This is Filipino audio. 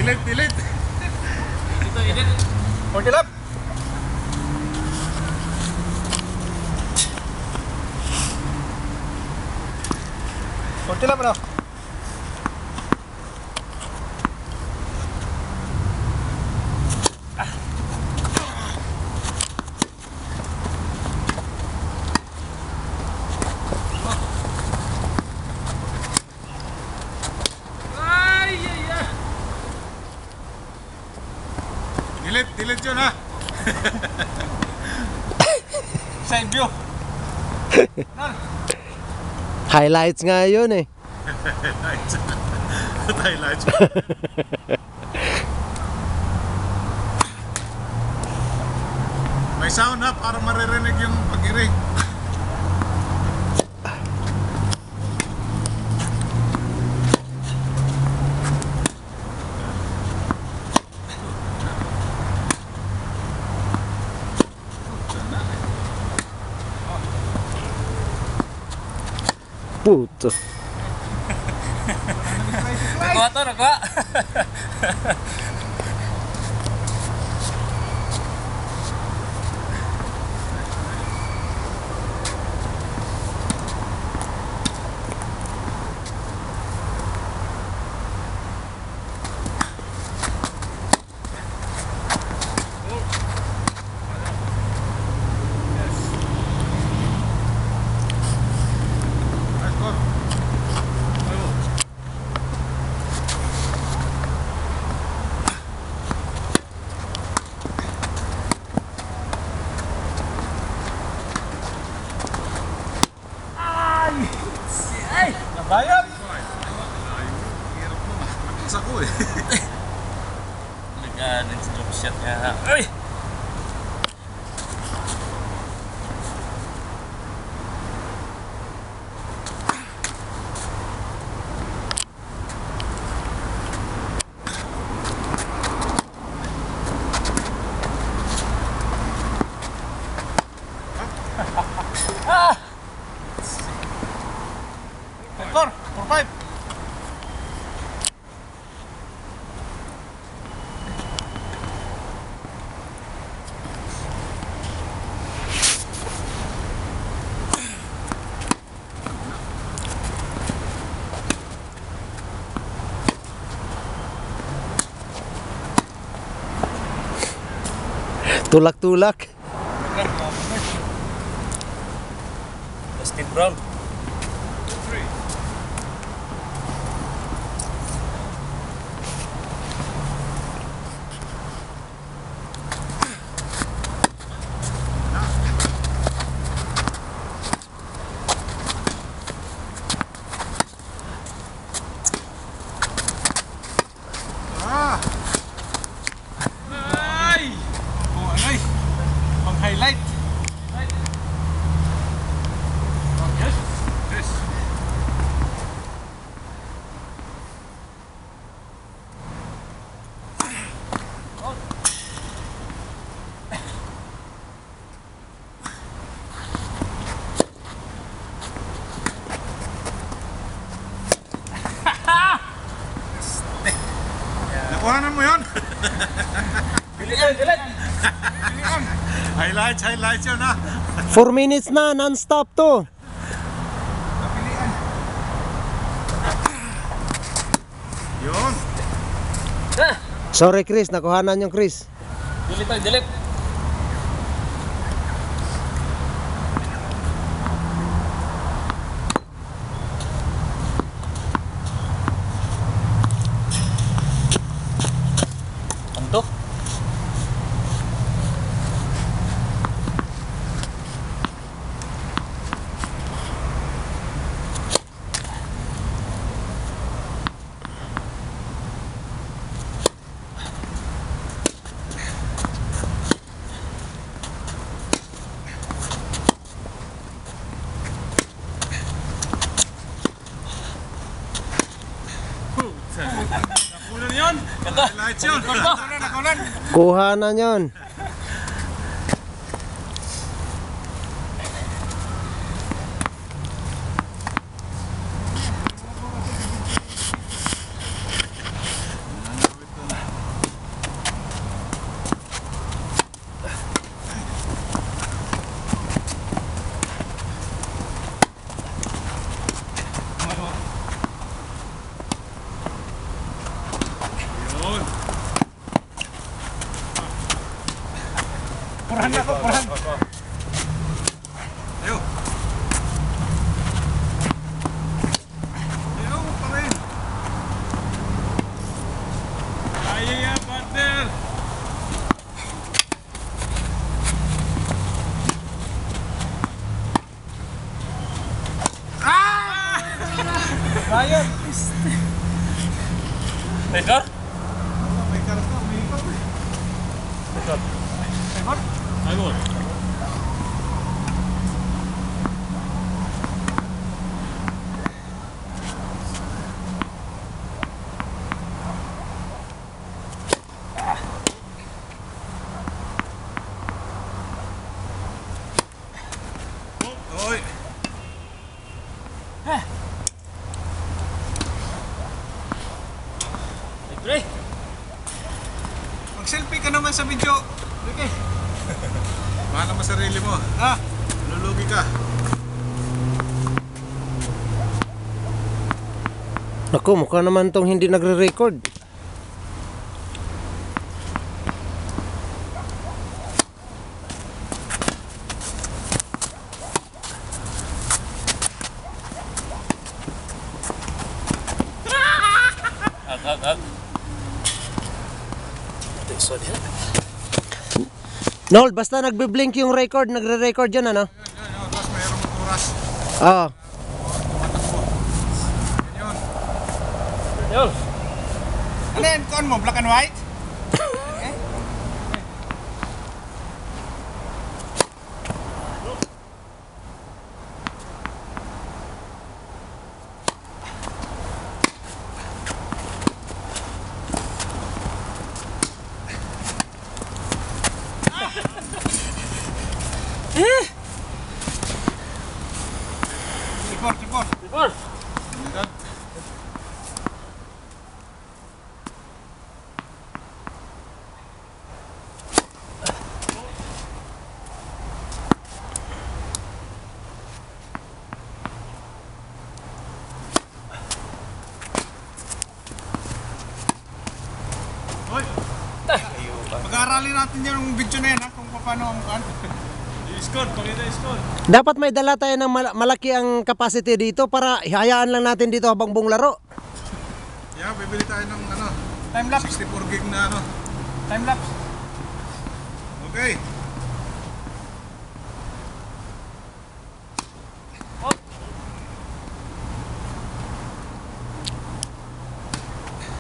Delete. Ito, edit. 40 lap. Ano? Delete yun ha. Side view. Highlights nga yun eh. Highlights. May sound ha para maririnig yung pag-iri. Puto. Nagawa to, nagawa. Bayad! Hirap mo, nagpisa ko eh. Nag-anin sa drop shot nga. Ay! Ah! 4-5. Tulak-tulak. Steve Brown. Highlight. Yes. Yes. Nakuhanan mo yun? Delete. Highlights yun ha. 4 minutes na, non-stop to. Yun. Sorry Chris, nakuhanan yung Chris. Delete. Anto? Nakunan yun. Highlights yun. Nakunan. Kuhanan yun. Purahan na ako, purahan. Ayaw. Ayaw pa rin. Kaya yan, partner. Ryan! Record? May karga, may ikot eh. Record. Ikot? Ayun. Oy! Pre. Mag-selfie ka naman sa video. Okay. Mahal naman sarili mo. Ha? Lulugi ka. Naku, mukha naman tong hindi nagre-record. Ag. Sorry. Nol, basta nagbe-blink yung record, nagre-record yan, ano? Yan. Tapos mayroong oras. Oo. Tumatakbo. Yan yun. Yun. Ano yan? Kuhan mo? Black and white? Report. Report. Hoy! Pag-aaralin natin yung video na yan ha, kung paano ang kan. I-score, pakita i-score. Dapat may dala tayo ng malaki ang capacity dito para ihayaan lang natin dito habang buong laro. Yeah, bibili tayo ng ano, Time lapse. 64 gig na ano. Time lapse. Okay.